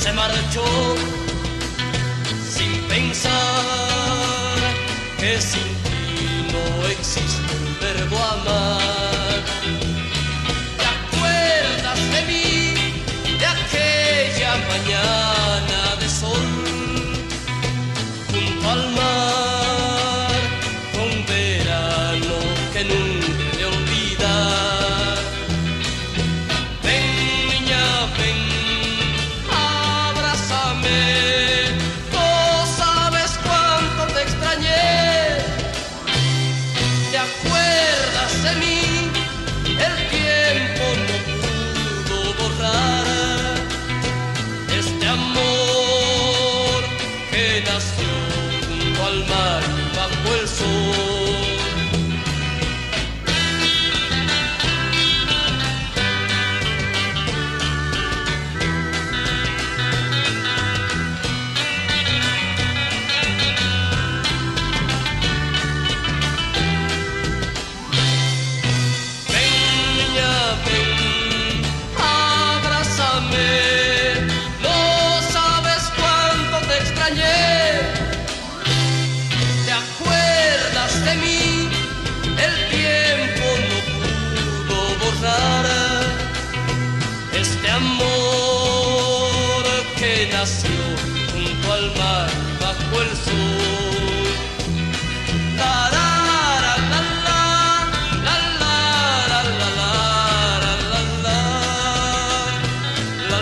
se marchó sin pensar que sin ti no existe el verbo amar. ¿Te acuerdas de mí, de aquella mañana de sol junto al mar, con verano que nunca he de olvidar? Ven, niña, ven, abrázame, no sabes cuánto te extrañé. ¿Te acuerdas de mí? El tiempo no pudo borrar este amor que nació junto al mar y bajo el sol. Este amor que nació junto al mar bajo el sol. La la la la la la la la la la la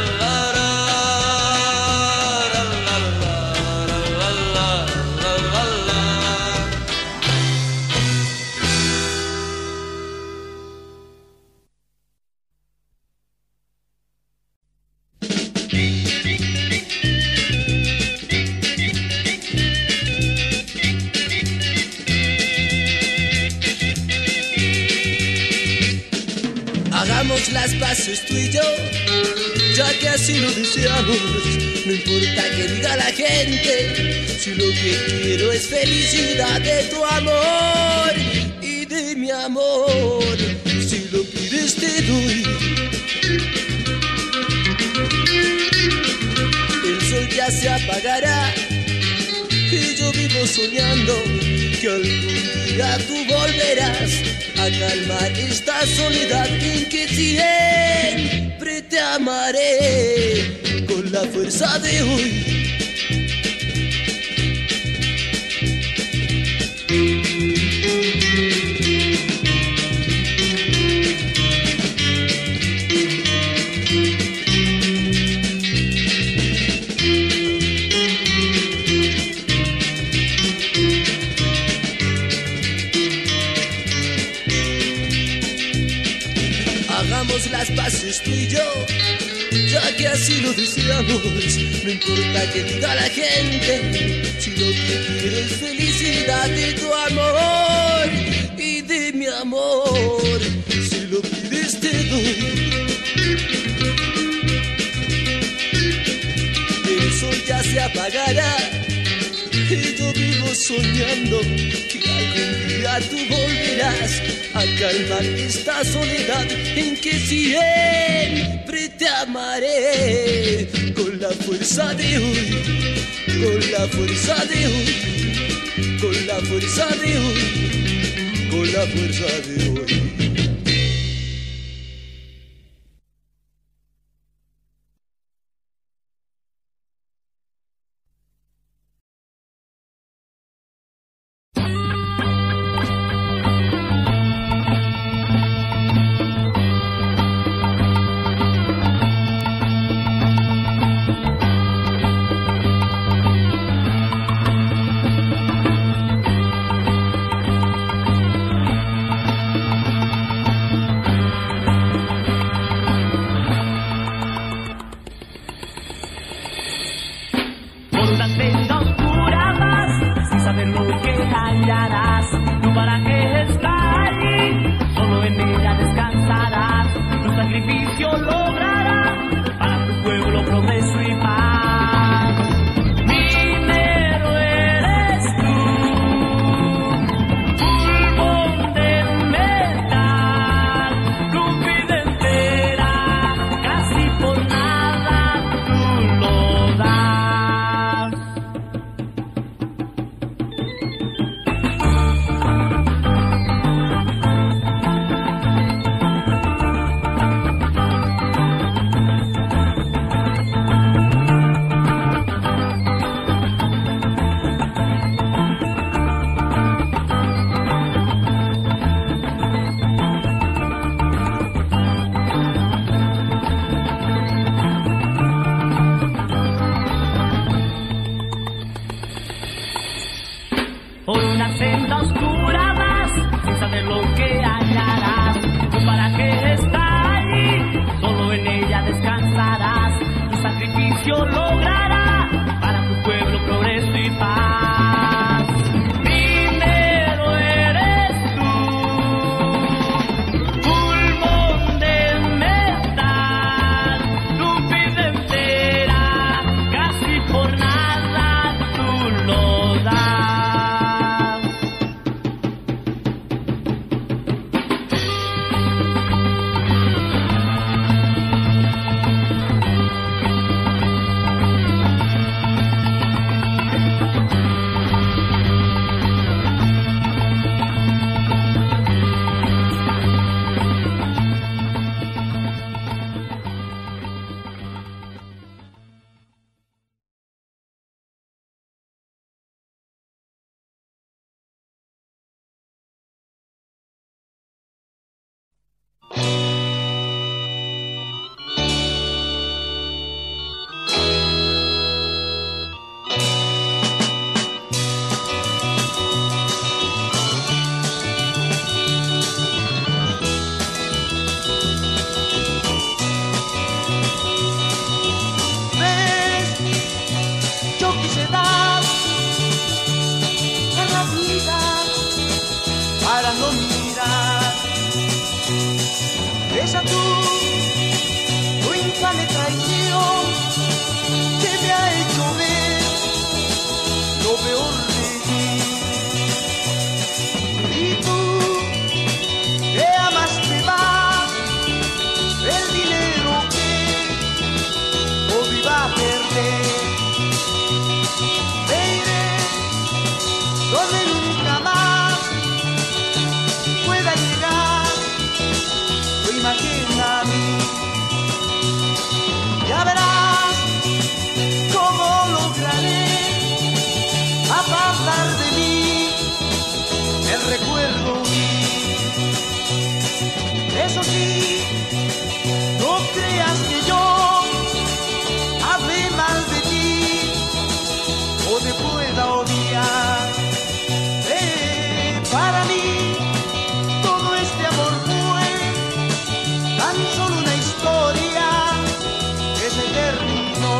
Hagamos las paces tú y yo, ya que así lo deseamos. No importa que diga la gente, si lo que quiero es felicidad de tu amor y de mi amor. Si lo pides te doy. El sol ya se apagará y yo vivo soñando que algún día tú volverás a calmar esta soledad en que siempre te amaré con la fuerza de hoy. Hagamos las paces tú y yo, ya que así lo deseamos. No importa que diga la gente, si lo que quiero es felicidad de tu amor y de mi amor. Si lo pides te doy. El sol ya se apagará y yo vivo soñando que algún día tú volverás a calmar esta soledad en que siempre te amaré con la fuerza de hoy, con la fuerza de hoy, con la fuerza de hoy, con la fuerza de hoy. Por nada tú lo por una senda oscura vas, sin saber lo que hallarás. Tu paraje está allí, solo en ella descansarás. Tu sacrificio logrará para tu pueblo progreso y paz. Primero eres tú, pulmón de metal, tu vida entera, casi por nada tú lo das. Esa tu infame traición que me ha hecho ver lo peor de ti. Y tú que amaste más el dinero que hoy iba a perder. Te iré donde nunca más pueda llegar tu imagen a mí. Ya verás cómo lograré apartar de mí el recuerdo. Eso sí, no creas que yo hable mal de ti o te pueda odiar. Para mí todo este amor fue tan solo una historia que se terminó.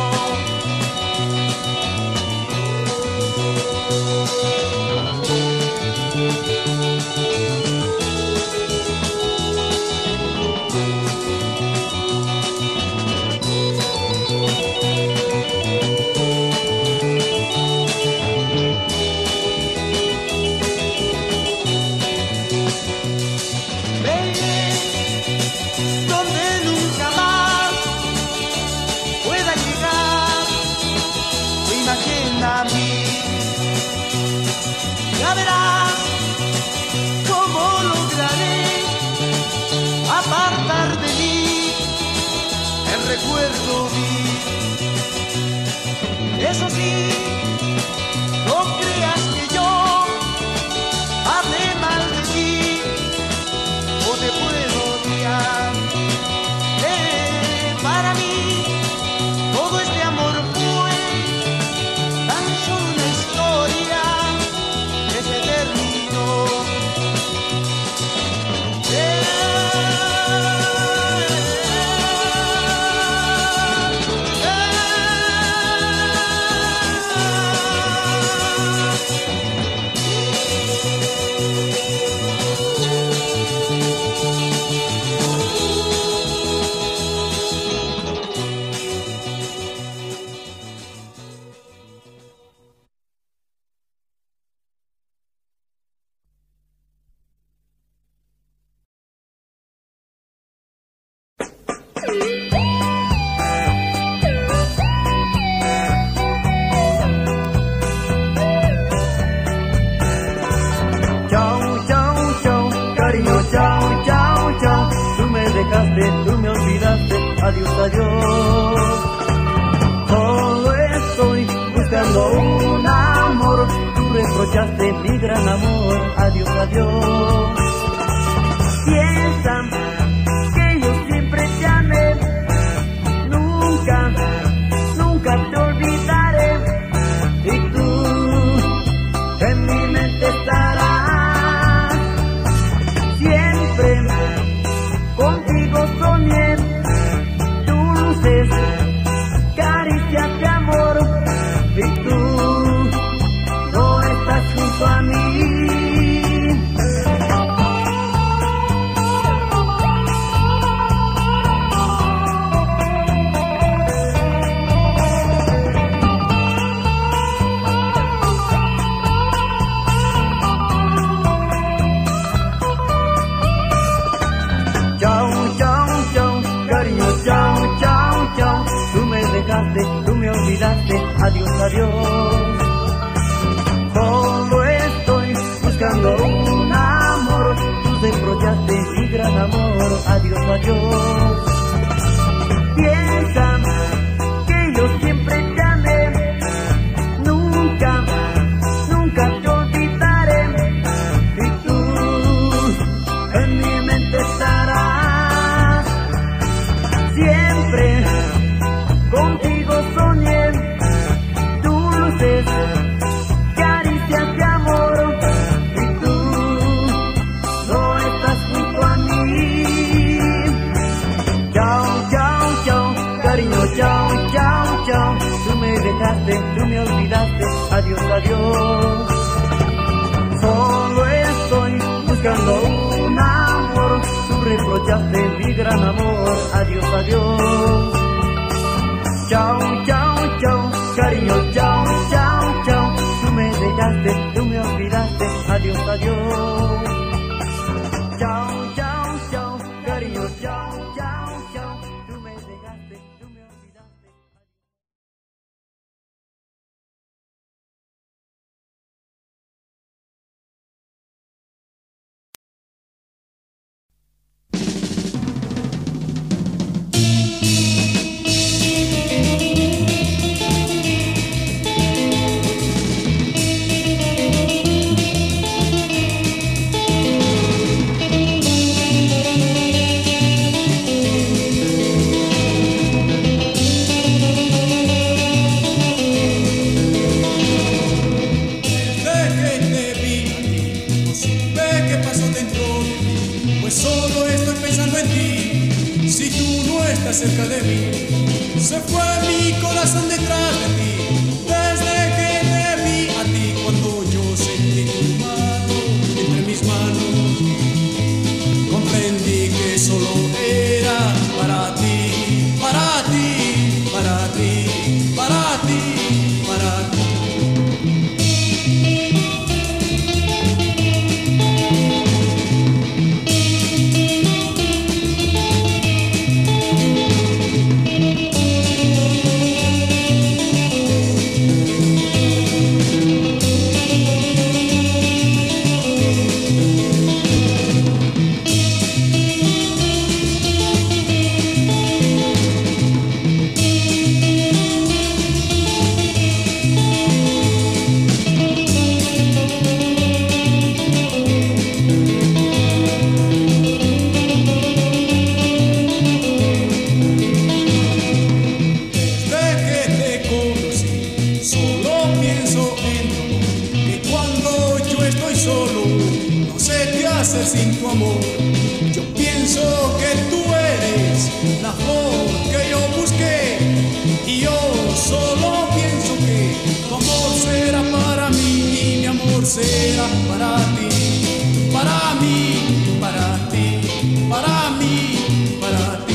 A mí. Ya verás cómo lograré apartar de mí el recuerdo vil. Eso sí, no creas que yo hable mal de ti o te puedo odiar. Para mí todo este amor fue una historia que se terminó. Tú me olvidaste, adiós, adiós. Solo estoy buscando un amor, tú reprochaste mi gran amor, adiós, adiós. Piensa que yo siempre te amé, nunca, nunca te olvidaré. Y tú en mi mente adiós, adiós. Solo estoy buscando un amor, tú desbrochaste mi gran amor, adiós, adiós. Piensa que yo siempre te amé, nunca, nunca te olvidaré, y tú en mi mente estarás, siempre contigo soñé, dulces caricias de amor, y tú no estás junto a mí. Chao, chao, chao, cariño, chao, chao, chao. Tú me dejaste, tú me olvidaste, adiós, adiós. Solo estoy buscando un amor, tú reprochaste mi gran amor, adiós, adiós. Chao, chao, chao, cariño, chao, chao, chao. Tú me dejaste, tú me olvidaste, adiós, adiós. Chao, chao, chao, cariño, chao, chao, chao. Tú me dejaste, tú me olvidaste. Cerca de mí, se fue mi corazón detrás de ti, desde que te vi a ti, cuando yo sentí tu mano entre mis manos, comprendí que solo era para ti, para ti, para ti, para ti, para ti. Sin tu amor, yo pienso que tú eres la flor que yo busqué, y yo solo pienso que tu amor será para mí y mi amor será para ti, para mí, para ti, para mí, para ti.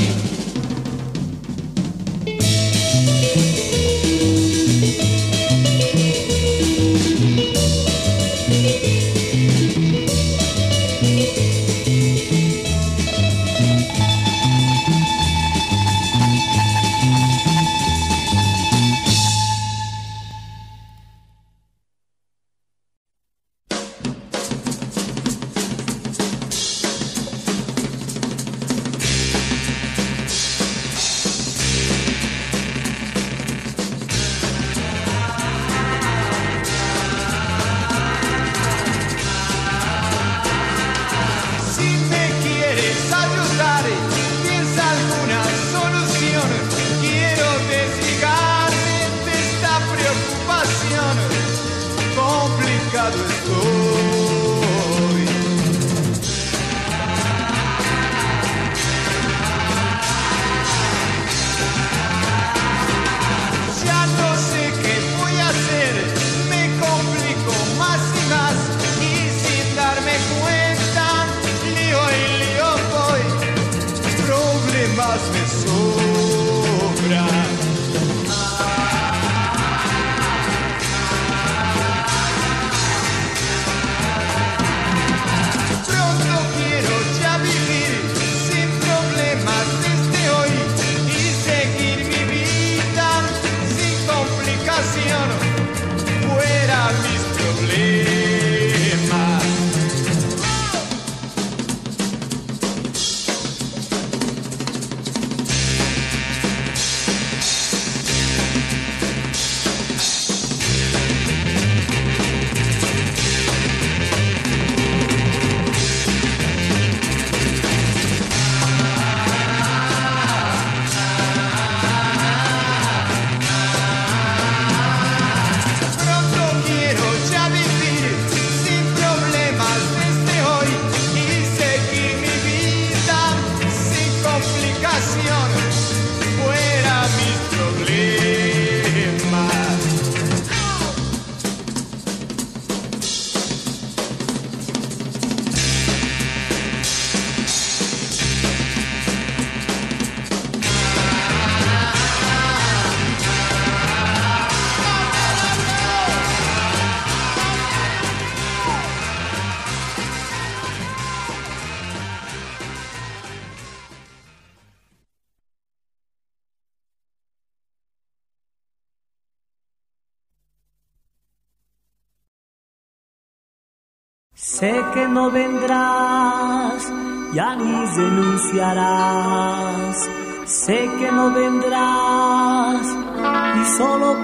Sé que no vendrás, ya ni renunciarás. Sé que no vendrás y solo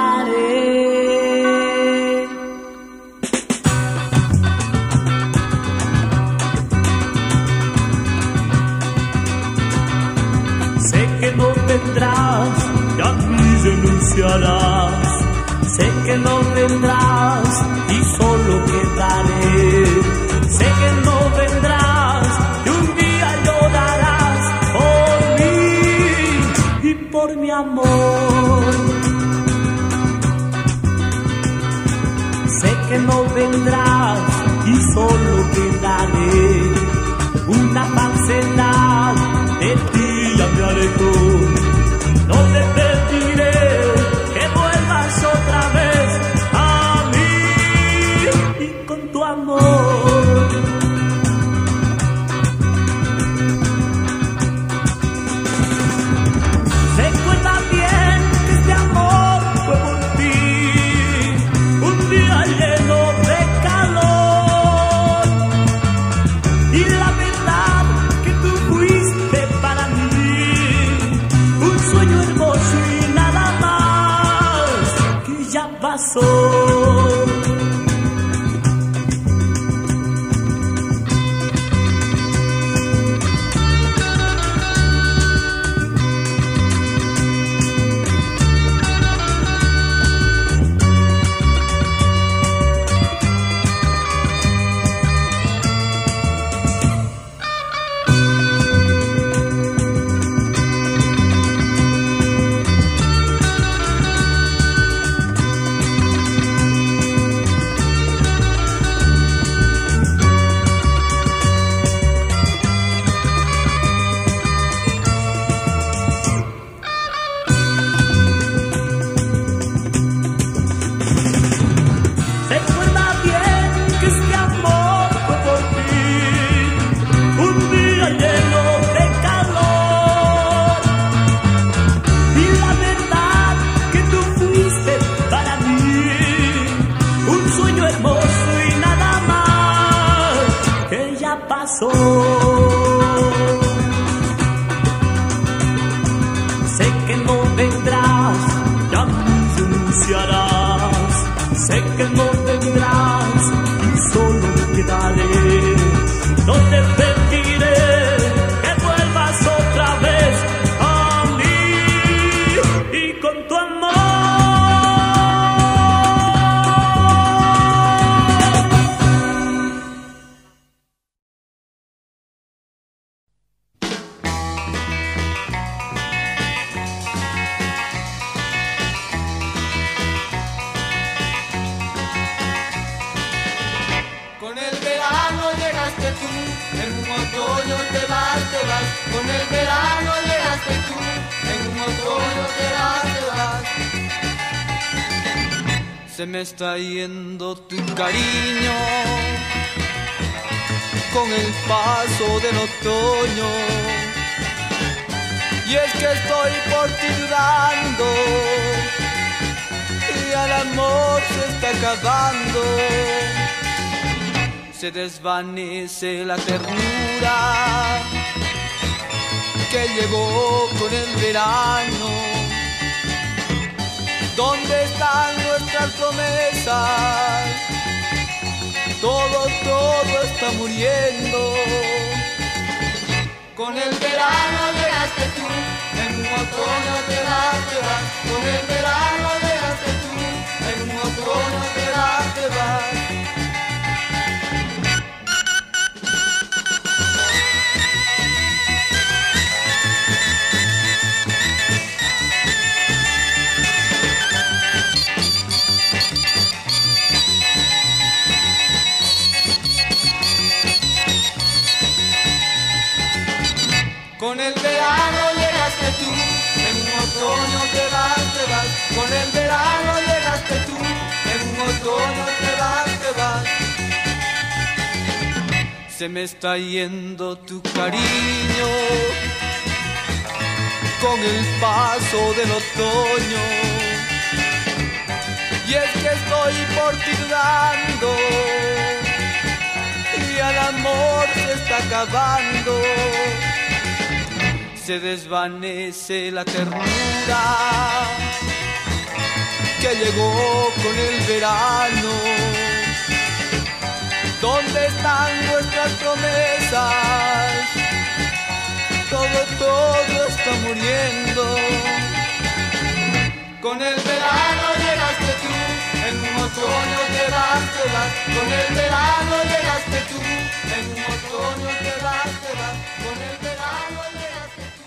quedaré. Sé que no vendrás, ya ni renunciarás. Sé que no vendrás y solo quedaré. Sé que no vendrás y un día llorarás por mí y por mi amor. Sé que no vendrás y solo quedaré. Una falsedad de ti ya me alejó. No te pediré que vuelvas otra vez a mí y con tu amor. Recuerda bien que este amor fue por ti, un día lleno de calor. Y la verdad que tú fuiste para mí un sueño hermoso y nada más que ya pasó. Sé que no vendrás, ya no renunciarás. Sé que no vendrás y solo quedaré. No te pediré que vuelvas otra vez a mí y con tu amor. Con el verano llegaste tú, en un otoño te vas. Se me está yendo tu cariño con el paso del otoño. Y es que estoy por ti dudando y el amor se está acabando. Se desvanece la ternura que llegó con el verano. ¿Dónde están nuestras promesas? Todo está muriendo. Con el verano llegaste tú, en un otoño te vas. Con el verano llegaste tú, en un otoño te vas. Con el verano llegaste tú, en un otoño te vas. Con el verano llegaste tú, en un otoño te vas. Se me está yendo tu cariño con el paso del otoño. Y es que estoy por ti dudando gran amor se está acabando. Se desvanece la ternura que llegó con el verano. ¿Dónde están nuestras promesas? Todo está muriendo. Con el verano llegaste tú, en un otoño te vas. Con el verano llegaste tú, en un otoño te vas. Con el verano llegaste tú.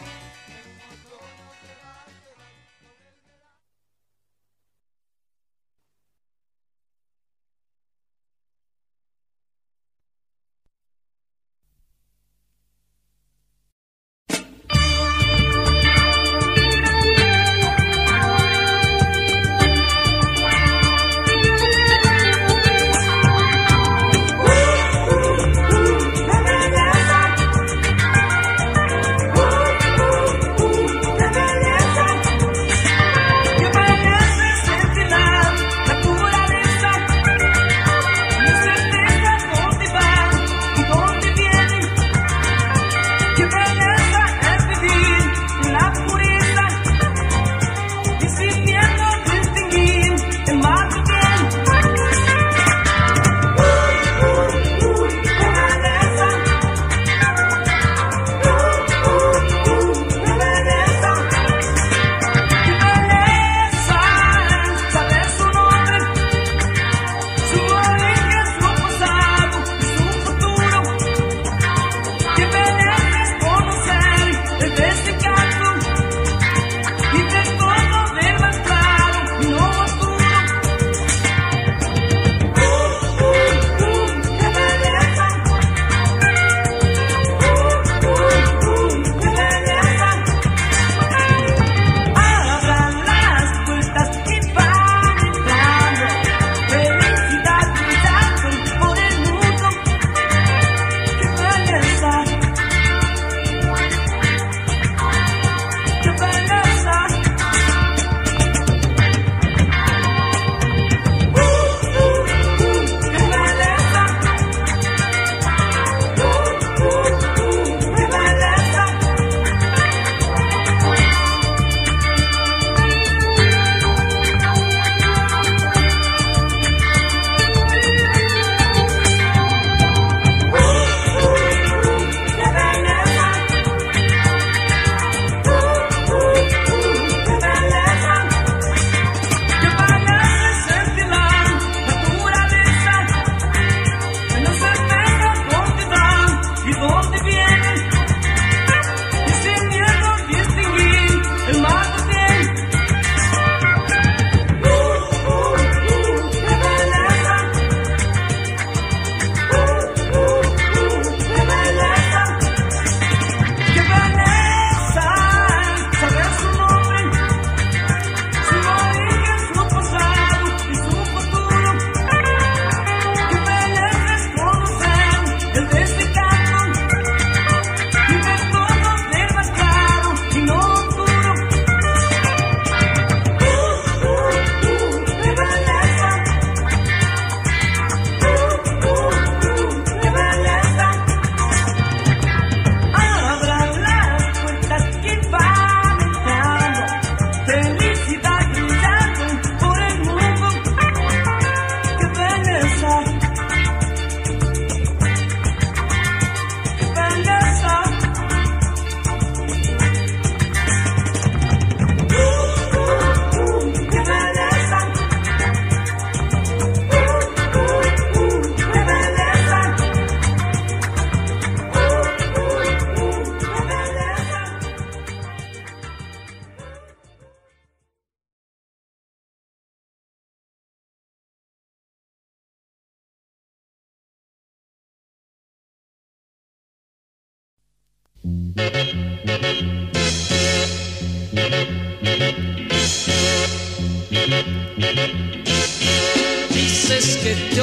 Dices que te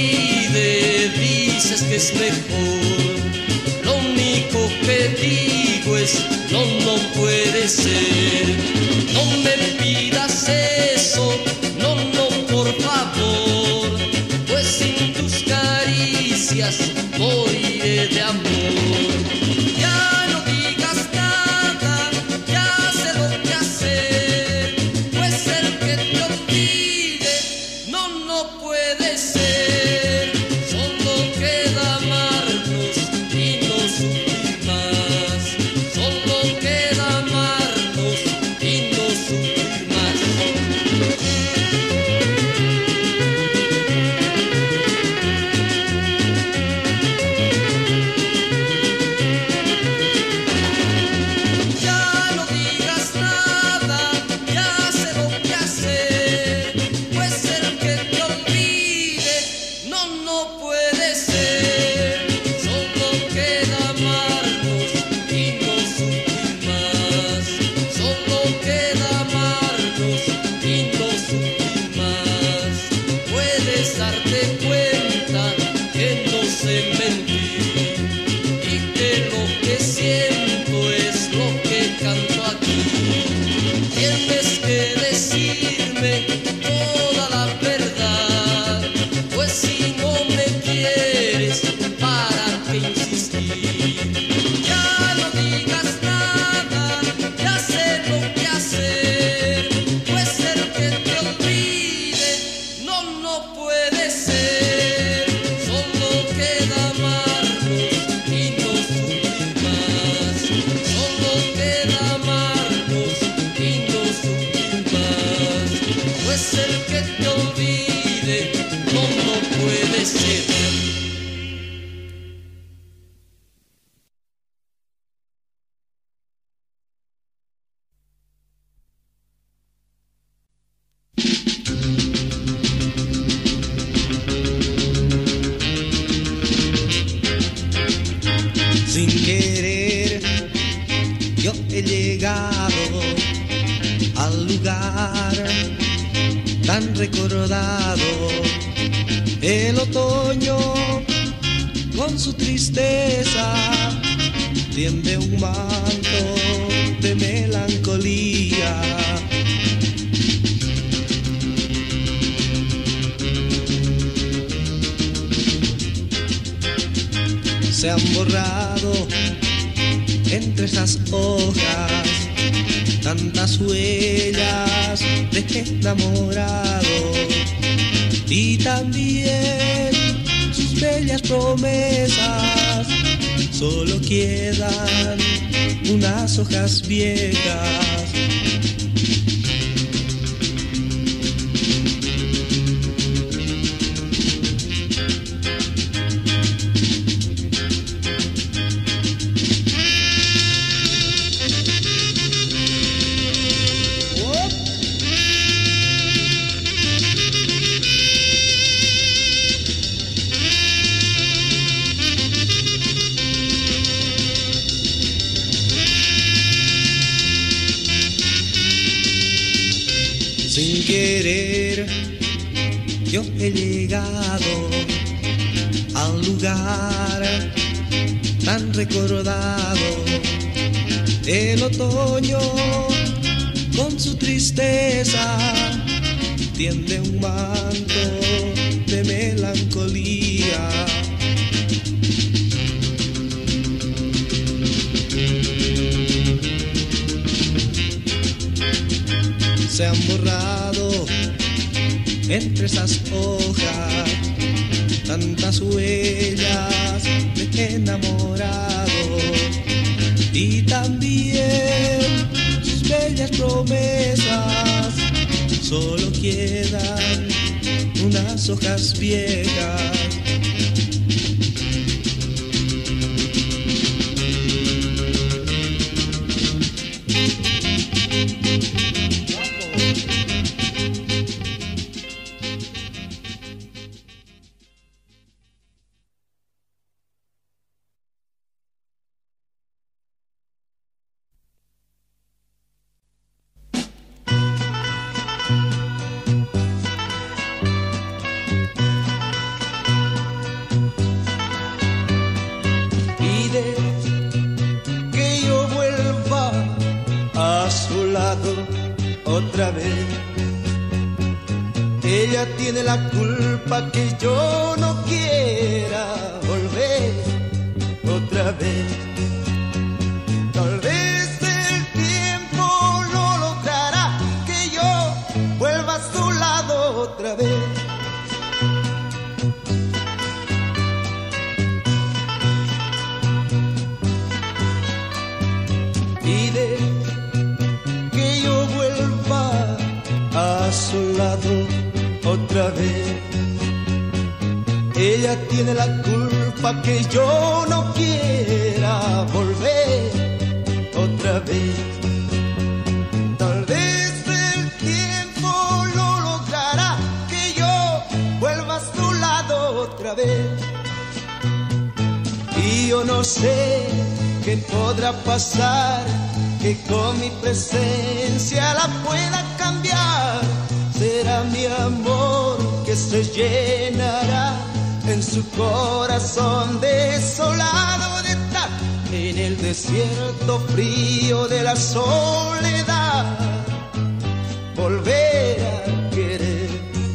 olvide, dices que es mejor. Lo único que digo es no, no puede ser. No me pidas eso, no, no, por favor. Pues sin tus caricias voy puedes darte cuenta que no sé mentir y que lo que siento es lo que canto aquí. Tienes que decirme toda la verdad, pues si no me quieres, ¿para qué insistir? Ya no digas nada, ya sé lo que hacer, pues el que te olvide, no puede ser. Solo queda amarnos y no sufrir más. Solo queda amarnos y no sufrir más, pues el que te olvide, no puede ser. Sin querer, yo he llegado al lugar tan recordado. El otoño con su tristeza tiende un manto de melancolía. Se han borrado entre esas hojas tantas huellas de enamorado y también sus bellas promesas. Solo quedan unas hojas viejas. Sin querer, yo he llegado al lugar tan recordado. El otoño con su tristeza tiende un manto de melancolía. Se han borrado entre esas hojas tantas huellas de enamorado y también sus bellas promesas. Solo quedan unas hojas viejas. Otra vez, ella tiene la culpa que yo no quiera volver otra vez. Tal vez el tiempo no logrará que yo vuelva a su lado otra vez. Pide que yo vuelva a su lado otra vez. Ella tiene la culpa que yo no quiera volver otra vez. Tal vez el tiempo no logrará que yo vuelva a su lado otra vez. Y yo no sé qué podrá pasar, que con mi presencia la pueda cambiar. Será mi amor que que se llenará en su corazón desolado de estar en el desierto frío de la soledad. Volver a querer,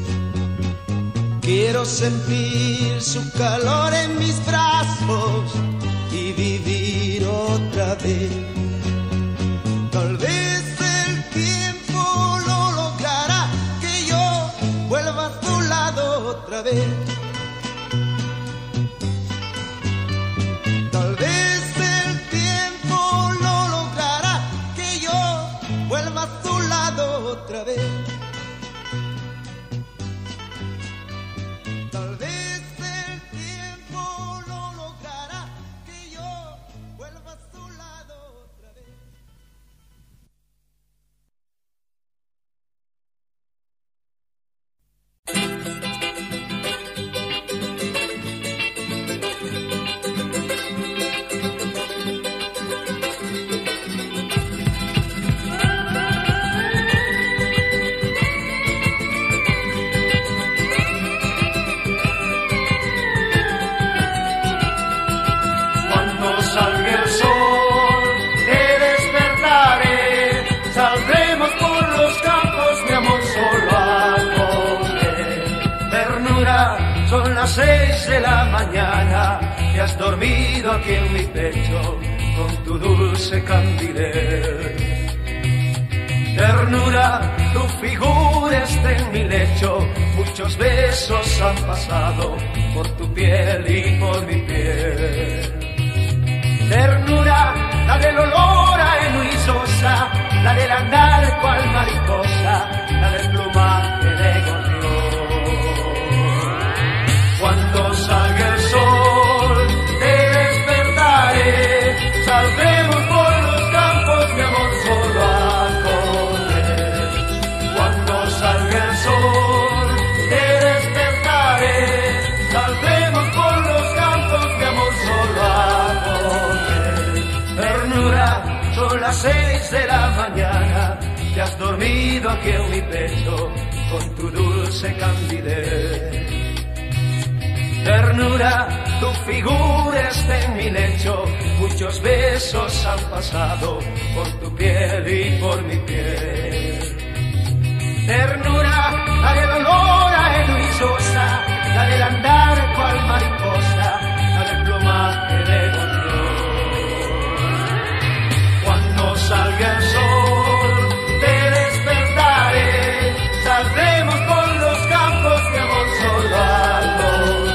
quiero sentir su calor en mis brazos y vivir otra vez. Tal vez el tiempo lo logrará, que yo vuelva a tu lado otra vez. Tal vez el tiempo lo logrará, que yo vuelva a tu lado otra vez. Tal vez el tiempo lo logrará, que yo vuelva a tu lado otra vez. Son las 6 de la mañana y has dormido aquí en mi pecho con tu dulce candidez. Ternura, tu figura está en mi lecho, muchos besos han pasado por tu piel y por mi piel. Ternura, la del olor a heno y sosa, la del andar cual mariposa, la del plumaje de gorrión. Cuando salga el sol, te despertaré, saldremos por los campos, mi amor, solo a correr. Cuando salga el sol, te despertaré, saldremos por los campos, mi amor, solo a correr. Ternura, son las 6 de la mañana, te has dormido aquí en mi pecho con tu dulce candidez. Ternura, tu figura está en mi lecho, muchos besos han pasado por tu piel y por mi piel. Ternura, la del olor a heno y sosa, la del andar cual mariposa, la del plumaje de gorrión. Cuando salga el sol, te despertaré, saldremos por los campos, mi amor, solo a correr.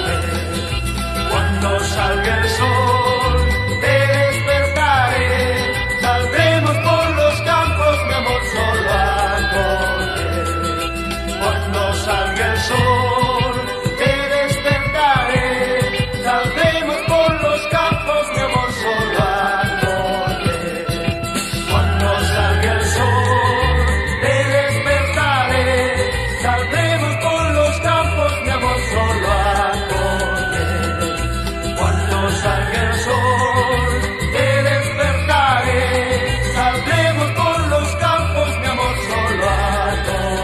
Cuando salga el sol, te despertaré, saldremos por los campos, mi amor, solo a correr. Cuando salga el sol, te despertaré, saldremos por los campos, mi amor, solo a correr. Cuando salga el sol, te despertaré, saldremos por los campos, mi amor, solo a correr. Cuando salga el sol, te despertaré, saldremos por los campos, mi amor, solo a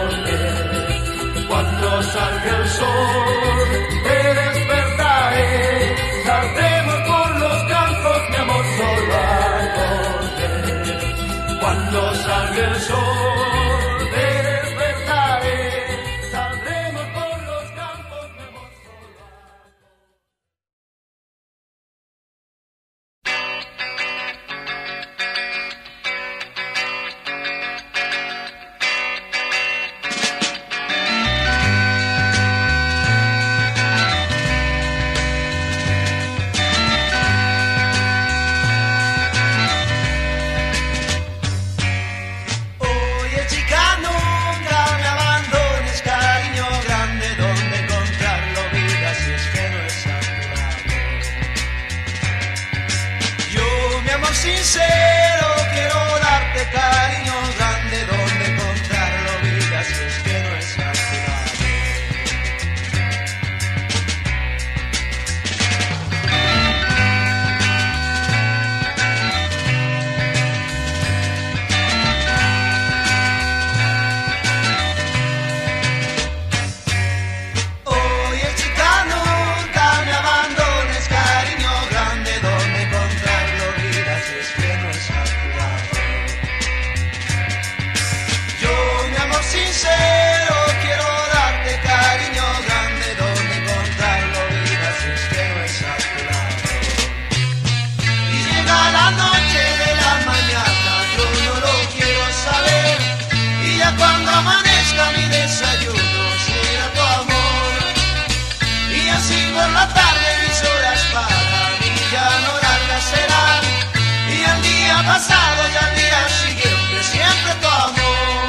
correr. Cuando salga el sol, te despertaré, saldremos por los campos, mi amor, solo a correr. Cuando salga el sol, te despertaré, saldremos por los campos, mi amor, solo a correr. pasado y al día siguiente siempre tu amor.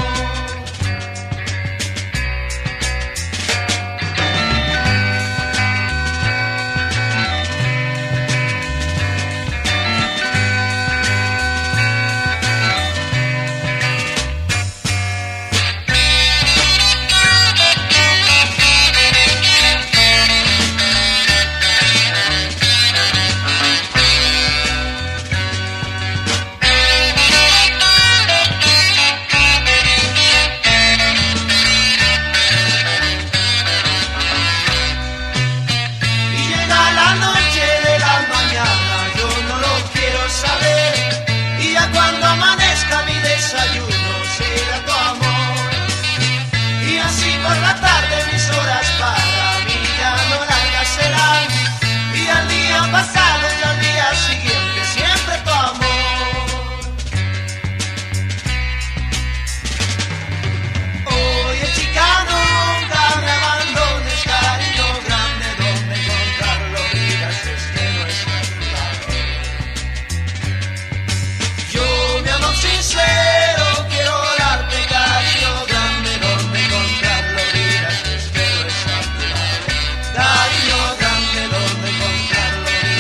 Pasado y al día siguiente siempre tu amor. Oye chica, nunca me abandones, cariño grande, donde encontrarlo digas es que no es natural. Yo, mi amor sincero, quiero darte, cariño grande, donde encontrarlo digas es que no es natural. Cariño grande, donde encontrarlo.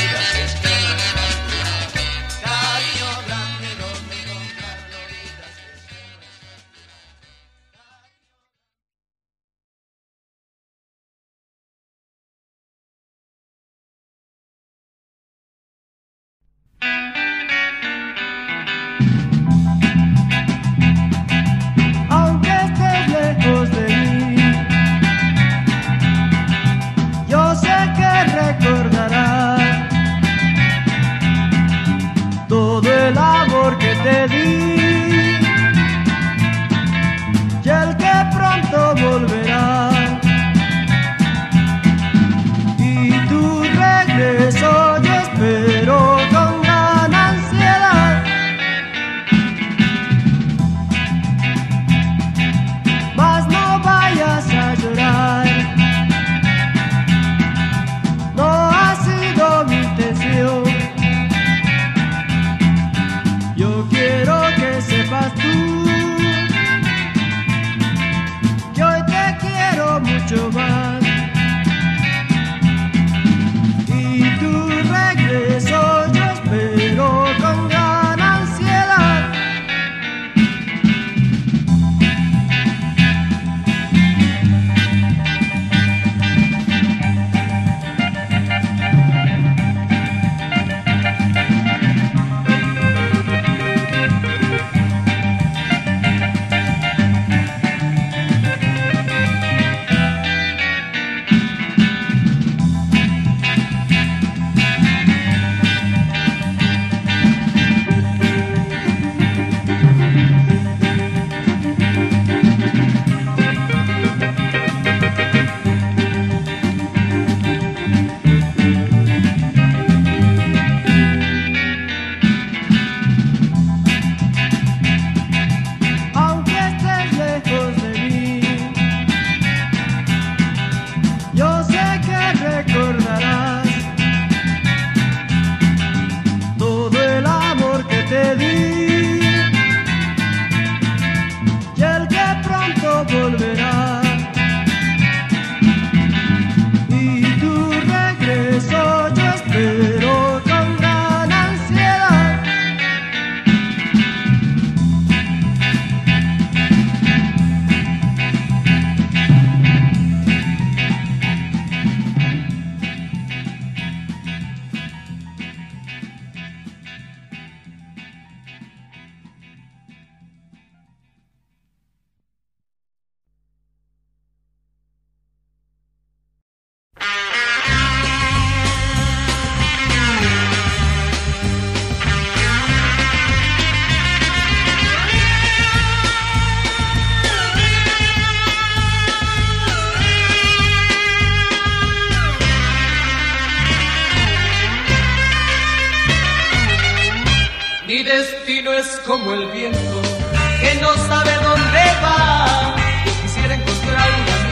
Mi destino es como el viento que no sabe dónde va. Yo quisiera encontrar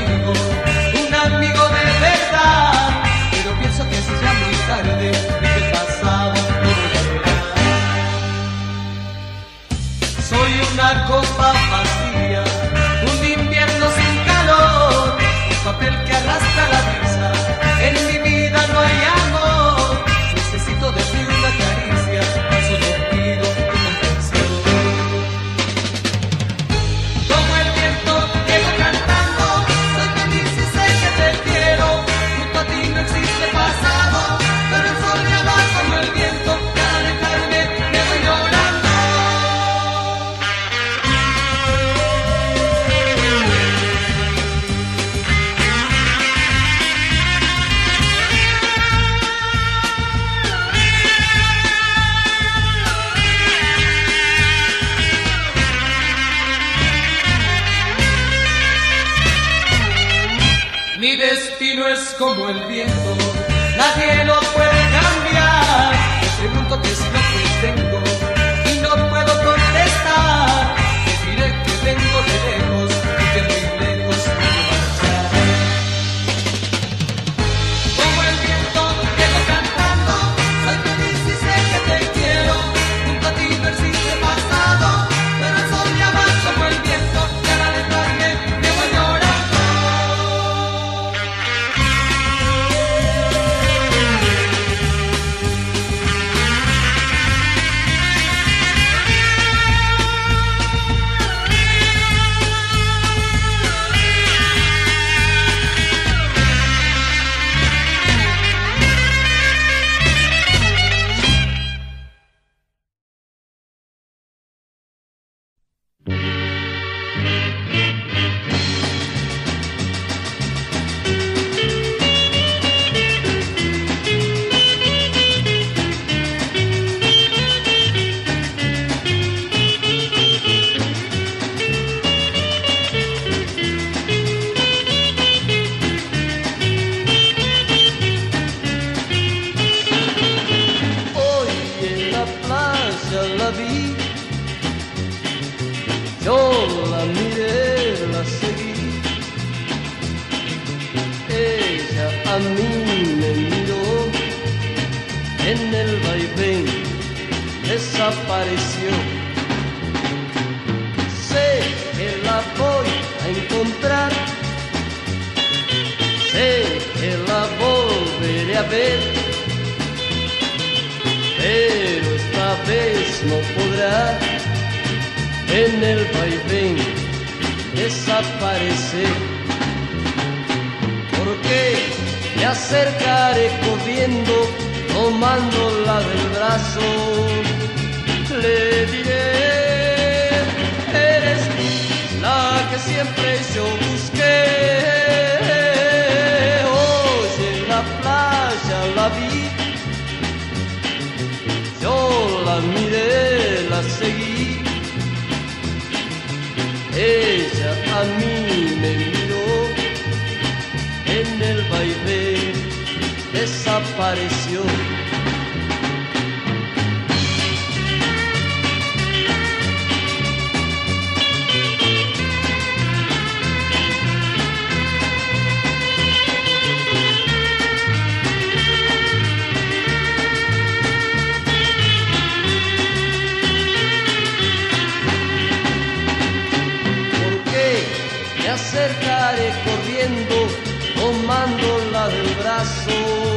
un amigo de verdad, pero pienso que si ya muy tarde y que el pasado no volverá. Mi destino es como el viento, nadie lo puede cambiar. Me pregunto qué es lo que tengo y no puedo contestar. Te diré que vengo de lejos y que muy lejos puedo marchar. Como el viento llego cantando, soy feliz y sé que te quiero. Junto a ti no existe pasado, pero el sol ya va como el viento y al alejarme me voy llorando. Desapareció. Sé que la voy a encontrar, sé que la volveré a ver, pero esta vez no podrá en el vaivén desaparecer. Porque me acercaré corriendo, tomándola del brazo. Le diré, eres tú la que siempre yo busqué. Hoy en la playa la vi, yo la miré, la seguí. Ella a mí me miró, en el vaivén desapareció. Acercaré corriendo, tomándola del brazo.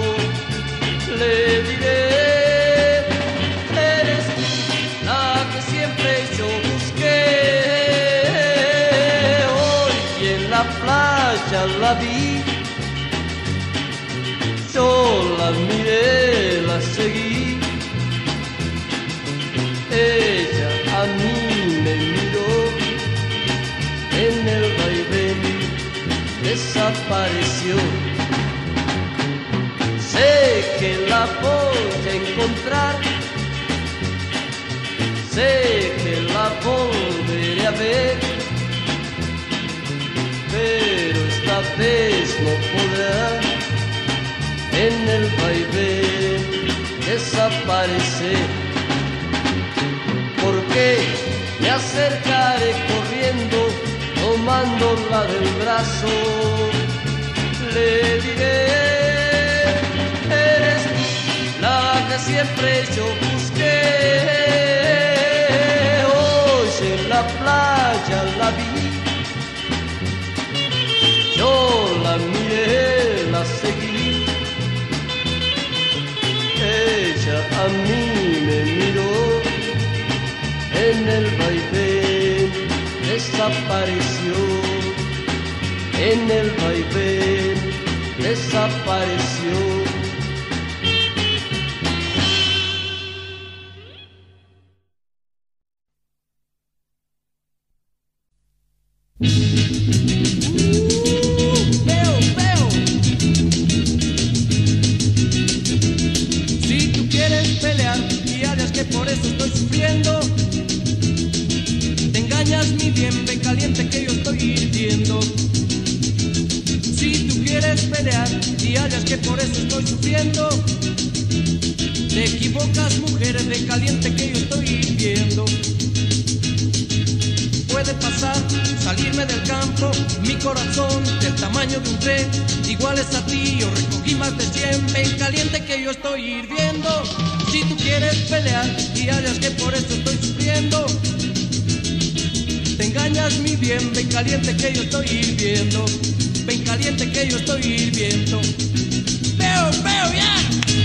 Le diré, eres tú la que siempre yo busqué. Hoy en la playa la vi, yo la miré, la seguí. Ella a mí me miró, en el vaivén desapareció. Sé que la voy a encontrar, sé que la volveré a ver, pero esta vez no podrá en el vaivén desaparecer. Porque me acercaré corriendo, tomándola del brazo. Le diré, eres tú la que siempre yo busqué. Hoy en la playa la vi, yo la miré, la seguí. Ella a mí me miró, en el vaivén desapareció. En el vaivén desapareció. Si tú quieres pelear y hablas que por eso estoy sufriendo, te engañas mi bien, ven caliente que yo estoy hirviendo. Si tú quieres quieres pelear y hallas que por eso estoy sufriendo, te equivocas, mujer, de caliente que yo estoy hirviendo. Puede pasar, salirme del campo, mi corazón del tamaño de un tren, iguales a ti, yo recogí más de 100, ven caliente que yo estoy hirviendo. Si tú quieres pelear y hallas que por eso estoy sufriendo, te engañas mi bien, ven caliente que yo estoy hirviendo, ven caliente que yo estoy hirviendo. Veo ya.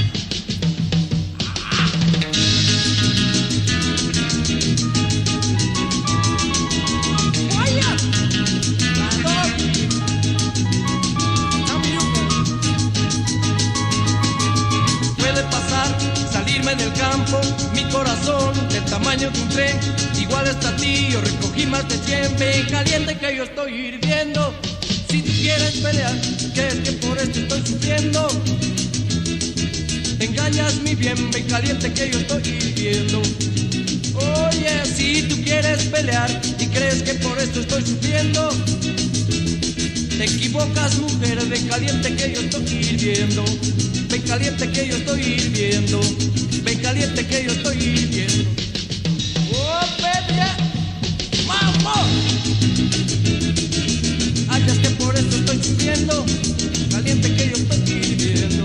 Del campo, mi corazón del tamaño de un tren, igual está a ti, yo recogí más de 100, ven caliente que yo estoy hirviendo. Si tú quieres pelear, que es que por esto estoy sufriendo, te engañas mi bien, ven caliente que yo estoy hirviendo. Oye, si tú quieres pelear y crees que por esto estoy sufriendo, te equivocas, mujer, ven caliente que yo estoy hirviendo, ven caliente que yo estoy hirviendo, ven caliente que yo estoy hirviendo. ¡Oh, Pepe! ¡Vamos! Hallas que por eso estoy sufriendo, caliente que yo estoy hirviendo.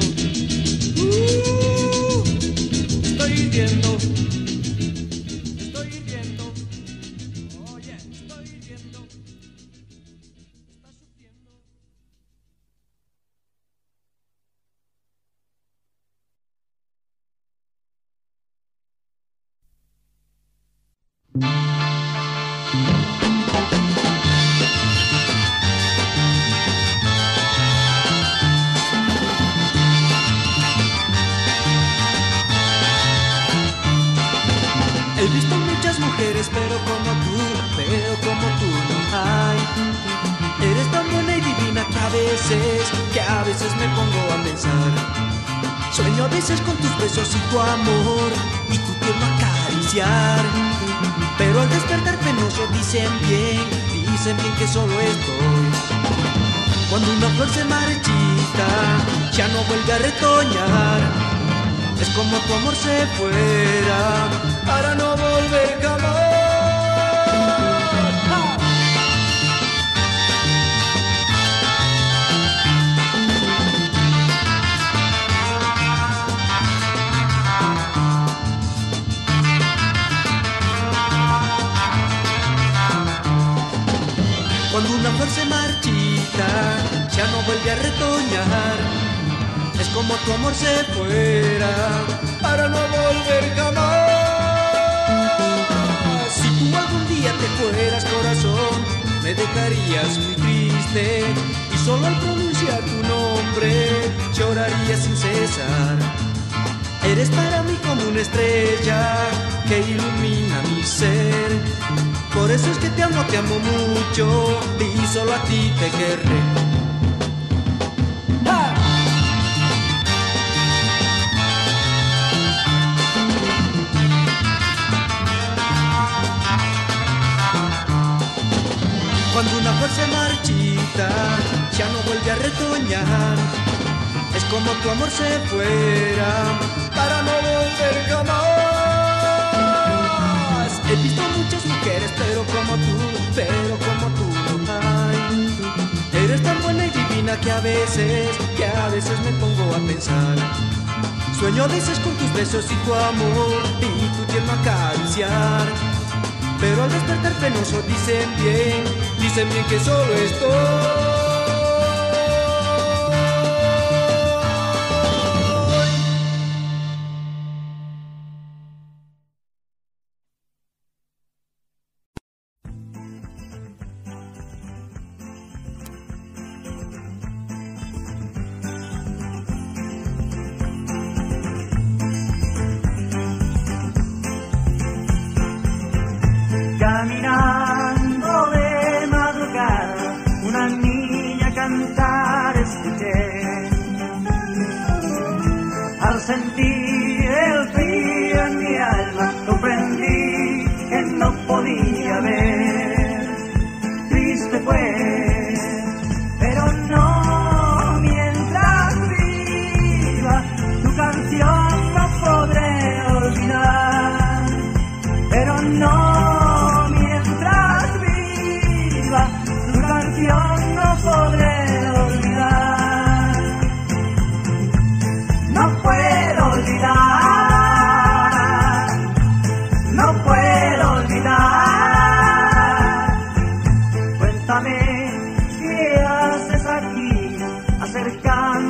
Estoy hirviendo. Estoy hirviendo. Oye, estoy hirviendo. Estás sufriendo. He visto muchas mujeres, pero como tú no hay. Eres tan buena y divina que a veces me pongo a pensar. Sueño a veces con tus besos y tu amor y tu tierno acariciar. Pero al despertar penoso dicen bien que solo estoy. Cuando una flor se marchita, ya no vuelve a retoñar. Es como tu amor se fuera para no volver jamás. Cuando una flor se marchita, ya no vuelve a retoñar. Es como tu amor se fuera para no volver jamás. Si tú algún día te fueras, corazón, me dejarías muy triste, y solo al pronunciar tu nombre lloraría sin cesar. Eres para mí como una estrella que ilumina mi ser. Por eso es que te amo mucho y solo a ti te querré. Cuando una flor se marchita, ya no vuelve a retoñar. Es como tu amor se fuera para no volver jamás. He visto muchas mujeres, pero como tú no hay. Eres tan buena y divina que a veces me pongo a pensar. Sueño a veces con tus besos y tu amor y tu tierno acariciar. Pero al despertar penoso dicen bien que solo estoy. Caminando de madrugada, una niña cantar escuché. Al sentir el frío en mi alma, comprendí que no podía ver. Triste fue, pero no mi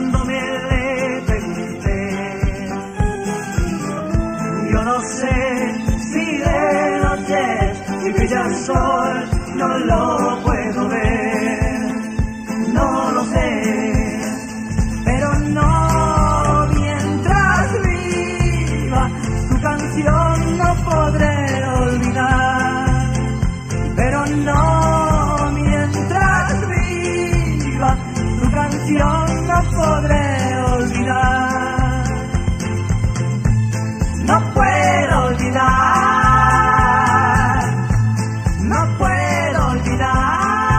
mirándome le pregunté, yo no sé si de noche y brilla el sol, no lo puedo ver, no lo sé, pero no, mientras viva tu canción no podré olvidar, pero no, mientras viva tu canción no podré olvidar, no puedo olvidar, no puedo olvidar.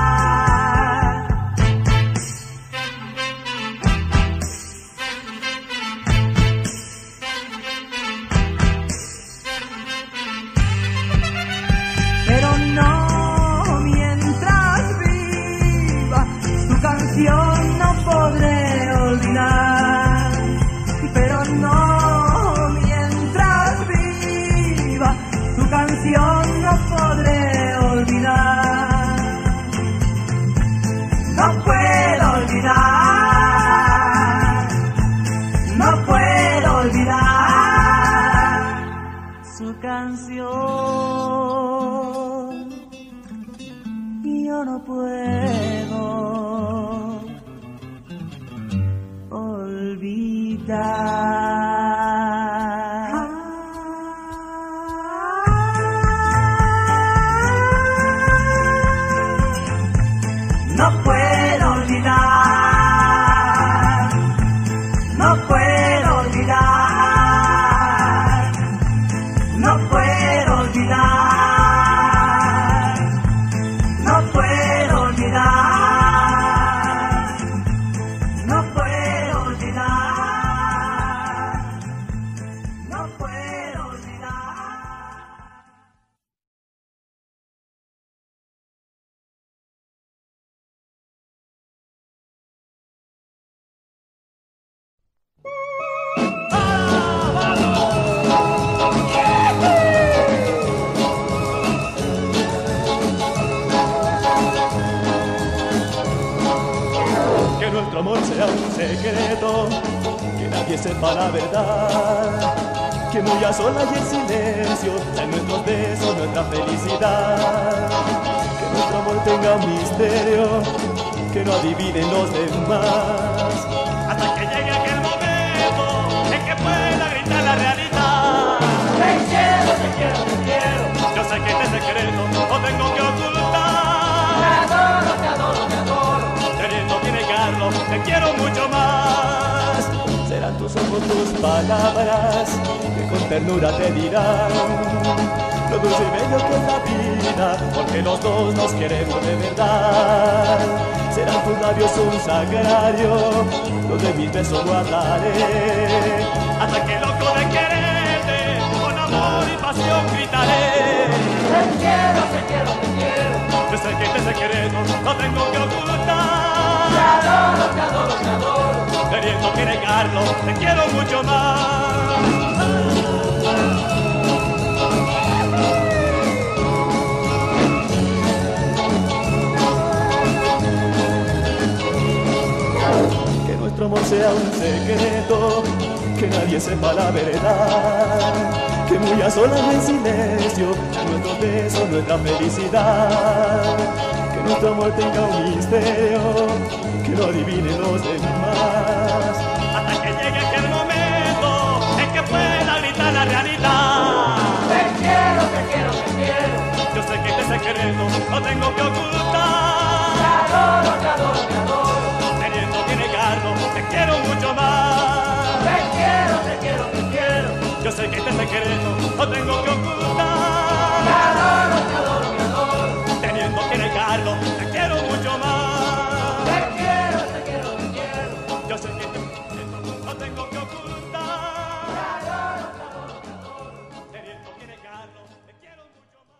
Pero no, mientras viva tu canción no podré olvidar, pero no, mientras viva tu canción no podré olvidar, no puedo olvidar, no puedo olvidar su canción, y yo no puedo olvidar. No puedo olvidar, no puedo olvidar, no puedo olvidar, no puedo olvidar, no puedo olvidar, no puedo olvidar. Que nuestro amor sea un secreto, que nadie sepa la verdad, que muy a solas y en silencio sean nuestros besos, nuestra felicidad, que nuestro amor tenga un misterio, que no adivinen los demás, hasta que llegue aquel momento en que pueda gritar la realidad. Te quiero, te quiero, te quiero. Yo sé que este secreto lo tengo que ocultar, Te adoro, te adoro, te adoro. queriendo que negarlo, te quiero mucho más. Serán tus ojos, tus palabras, que con ternura te dirán lo dulce y bello que es la vida, porque los dos nos queremos de verdad. Serán tus labios un sagrario, donde mis besos guardaré, hasta que loco de quererte, con amor y pasión gritaré. Te quiero, te quiero, te quiero. Yo sé que este secreto lo tengo que ocultar, Te adoro, te adoro, te adoro. queriendo que negarlo, te quiero mucho más. Que nuestro amor sea un secreto, que nadie sepa la verdad, que muy a solas y en silencio nuestros besos, nuestra felicidad, que nuestro amor tenga un misterio, que no adivinen los demás, hasta que llegue aquel momento en que pueda gritar la realidad. Te quiero, te quiero, te quiero. Yo sé que este secreto lo tengo que Te ocultar, adoro, te adoro, te adoro. teniendo que negarlo, te quiero mucho más. Te quiero, te quiero, te quiero. Yo sé que este secreto lo tengo que Te ocultar, adoro, te adoro, te adoro. teniendo que negarlo, te quiero mucho más. Te quiero, te quiero, te quiero. Yo sé que este secreto lo tengo que ocultar, Te adoro, te adoro, te adoro. teniendo que negarlo, te quiero mucho más.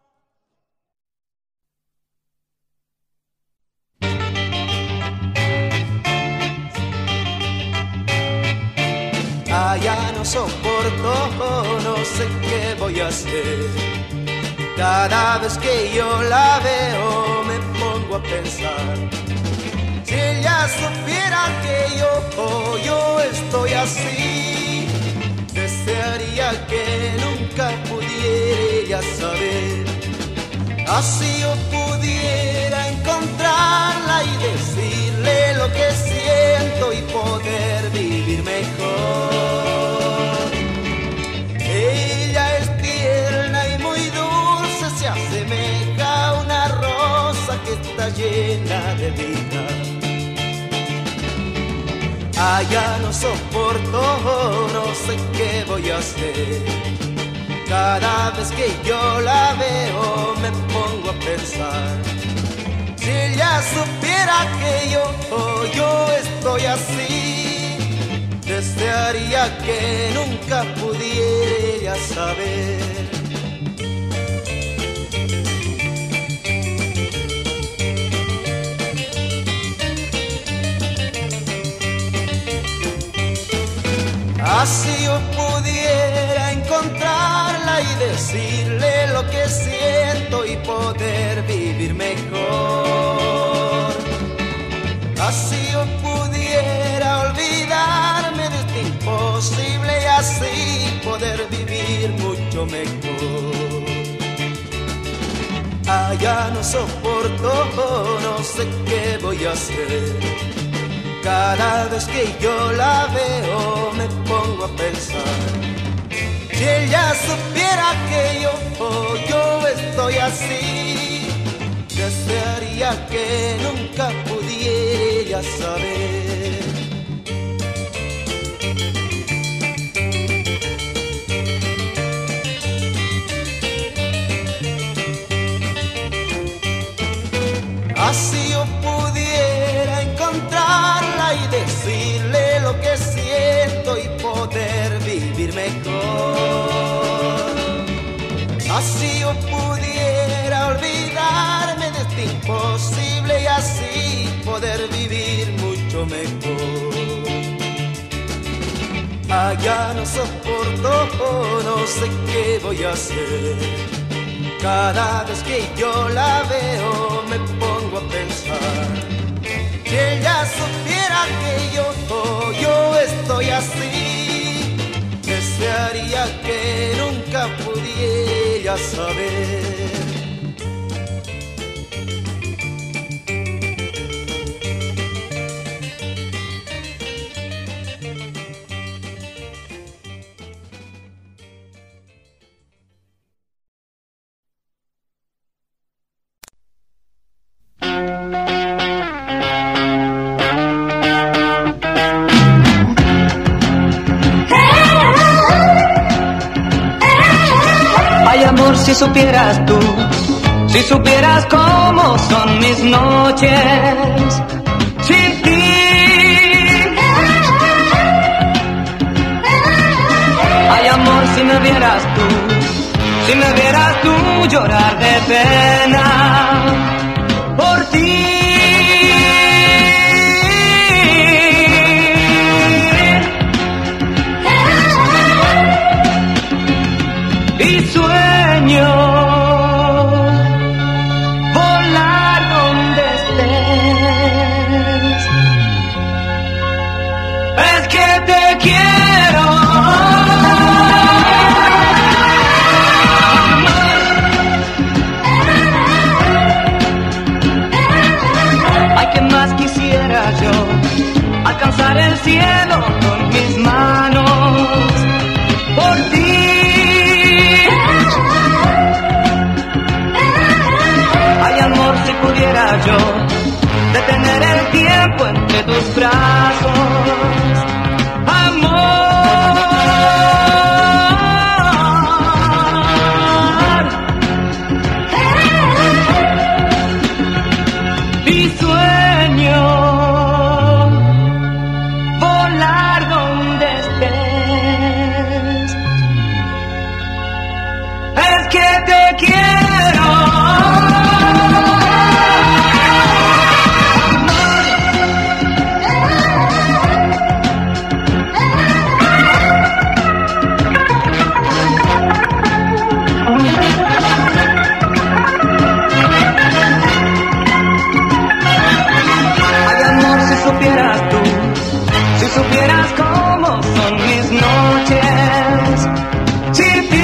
Ah, ya no soporto, no sé qué voy a hacer. Cada vez que yo la veo me pongo a pensar, si ella ella supiera que yo estoy así, desearía que nunca pudiera ella saber. Así yo pudiera encontrarla y decirle lo que siento y poder vivir mejor. Ella es tierna y muy dulce, se asemeja a una rosa que está llena de vida. Ya no soporto, no sé qué voy a hacer. Cada vez que yo la veo me pongo a pensar. Si ella supiera que yo estoy así, desearía que nunca pudiera ella saber. Así yo pudiera encontrarla y decirle lo que siento y poder vivir mejor. Así yo pudiera olvidarme de este imposible y así poder vivir mucho mejor. Ya no soporto, no sé qué voy a hacer. Cada vez que yo la veo me pongo a pensar. Si ella supiera que yo estoy así, desearía que nunca pudiera ella saber. Así yo pudiera encontrarla y decirle lo que siento y poder vivir mejor. Así yo pudiera olvidarme de este imposible y así poder vivir mucho mejor. Ya no soporto, no sé qué voy a hacer. Cada vez que yo la veo me pongo a pensar. Si ella supiera que yo estoy así, desearía que nunca pudiera saber. Si supieras tú, si supieras cómo son mis noches sin ti. Ay, amor, si me vieras tú llorar de pena por ti. Y sueño volar donde estés. Es que te quiero. Ay, ¿qué más quisiera yo? Alcanzar el cielo con mis manos por ti. Amor, si pudiera yo detener el tiempo entre tus brazos, amor. Y sueño volar supieras cómo son mis noches sin ti.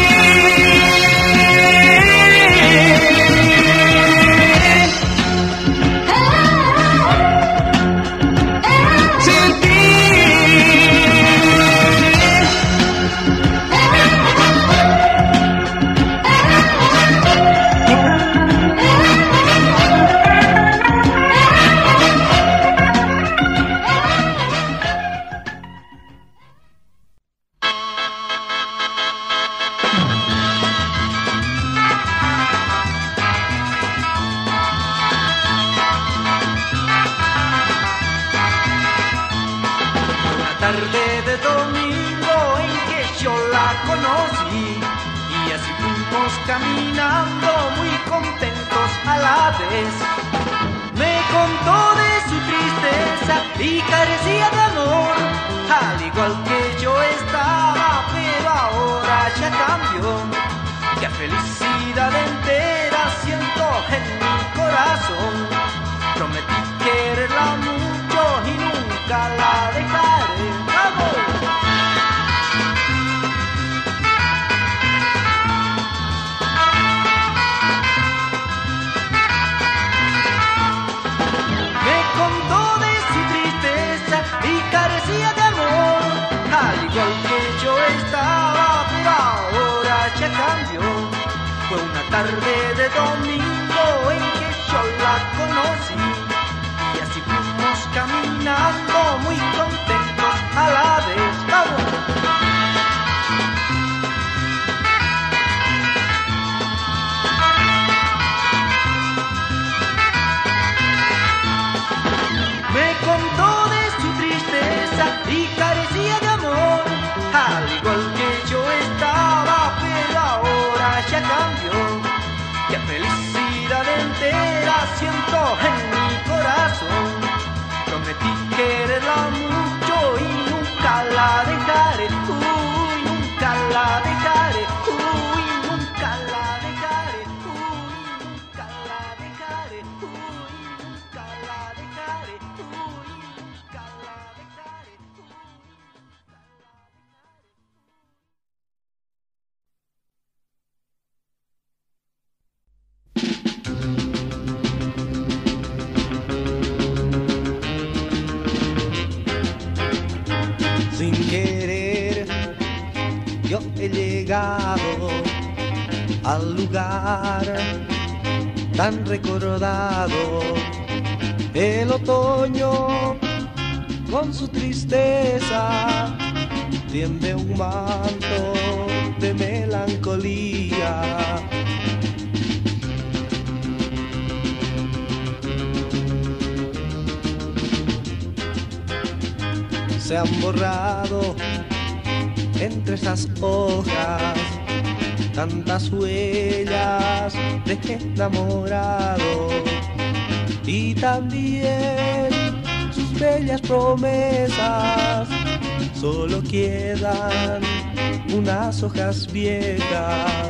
Caminando muy contentos a la vez, me contó de su tristeza y carecía de amor, al igual que yo estaba, pero ahora ya cambió. Qué felicidad entera siento en mi corazón. Prometí quererla mucho y nunca la dejaré. ¡Vamos! Carecía de amor, al igual que yo estaba, pero ahora ya cambió. Fue una tarde de domingo en que yo la conocí, y así fuimos caminando muy contentos a la vez. ¡Vamos! Me contó de su tristeza y carecía de amor, al igual que yo estaba, pero ahora ya cambió. Qué felicidad entera siento en mi corazón. Prometí quererla mucho y nunca la dejaré. Uy, nunca la dejaré. Uy, nunca la dejaré. Uy, nunca la dejaré. Uy, nunca la dejaré. Sin querer, yo he llegado al lugar tan recordado. El otoño con su tristeza tiende un manto de melancolía. Se han borrado entre esas hojas tantas huellas de enamorado, y también sus bellas promesas. Solo quedan unas hojas viejas.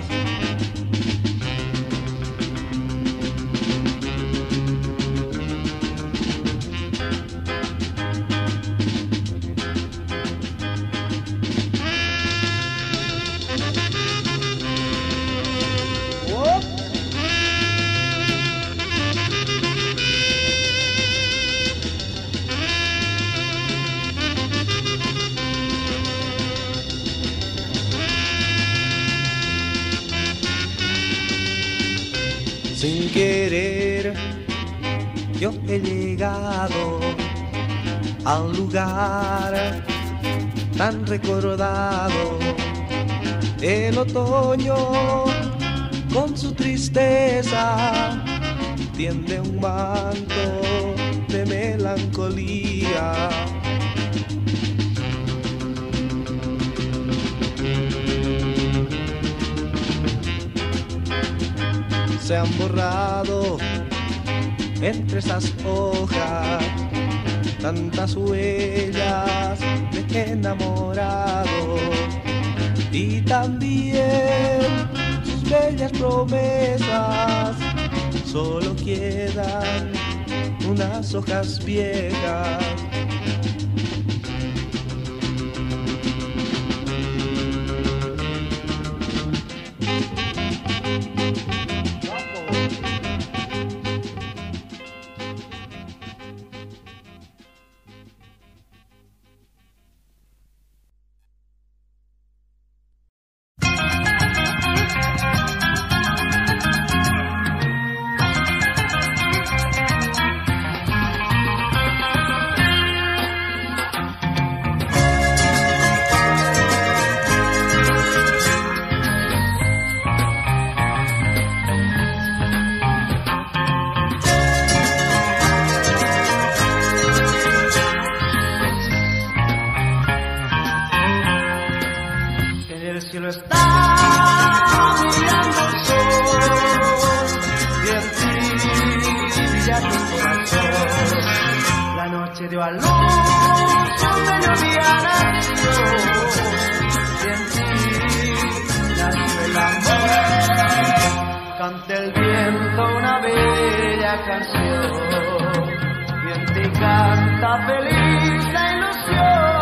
Sin querer, yo he llegado al lugar tan recordado. El otoño con su tristeza tiende un manto de melancolía. Se han borrado entre esas hojas tantas huellas de enamorado, y también sus bellas promesas. Solo quedan unas hojas viejas. dio a luz, un mediodía nació, y en ti nació el amor. Canta el viento una bella canción, y en ti canta feliz la ilusión.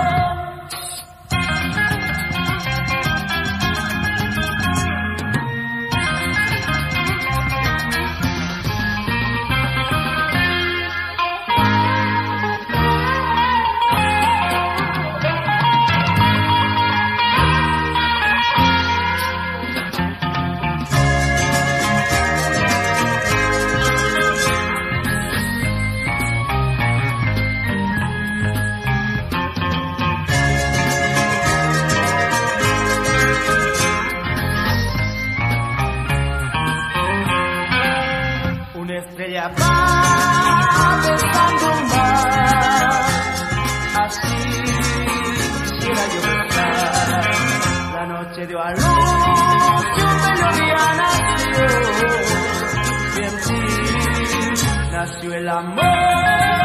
Estrella va besando un mar, así quisiera yo besar. La noche dio a luz y un mediodía nació, y en ti nació el amor.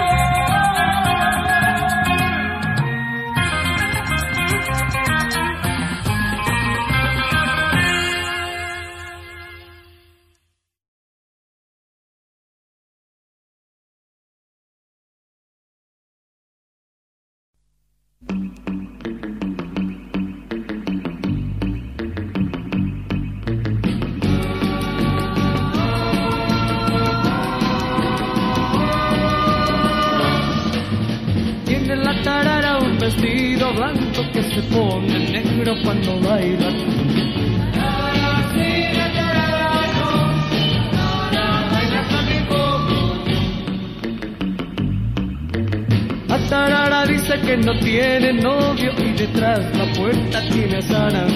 Tiene la tarara un vestido blanco que se pone negro cuando baila. La tarara dice que no tiene novio y detrás la puerta tiene sana.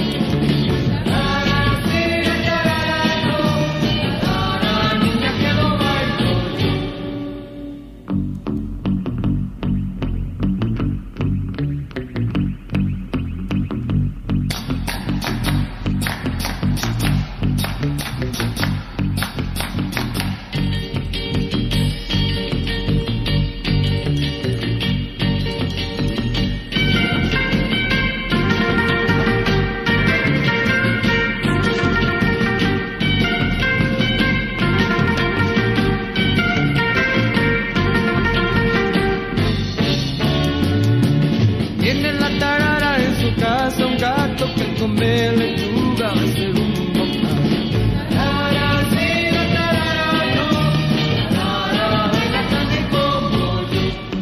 Tiene la tarara en su casa un gato que come lechuga de segundo plano. Tarara, sí, la tarara, no, tarara, baila tan como yo.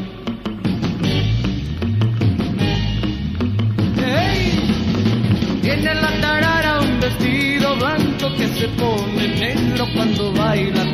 Hey. Tiene la tarara un vestido blanco que se pone negro cuando baila.